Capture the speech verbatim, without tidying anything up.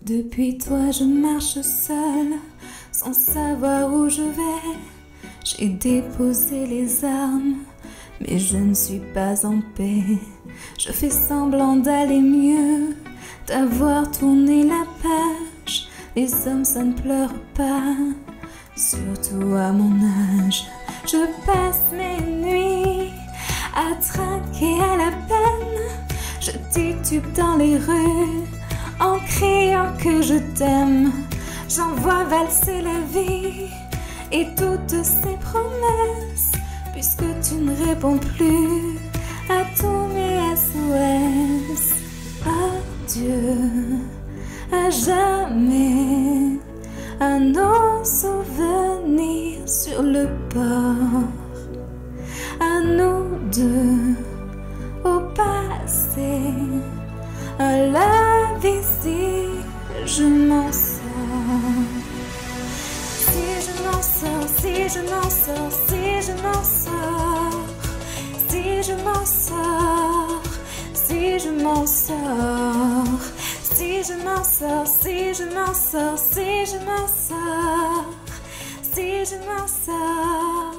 Depuis toi je marche seule, sans savoir où je vais. J'ai déposé les armes, mais je ne suis pas en paix. Je fais semblant d'aller mieux, d'avoir tourné la page. Les hommes ça ne pleure pas, surtout à mon âge. Je passe mes nuits à trinquer à la peine. Je titube dans les rues en criant que je t'aime. J'envoie valser la vie et toutes ces promesses, puisque tu ne réponds plus à tous mes S O S. Adieu à jamais à nos souvenirs sur le port, à nous deux au passé, à la vie je m'en sors. Si je m'en sors, si je m'en sors, si je m'en sors, si je m'en sors, si je m'en sors, si je m'en sors, si je m'en sors, si je m'en sors, si je m'en sors.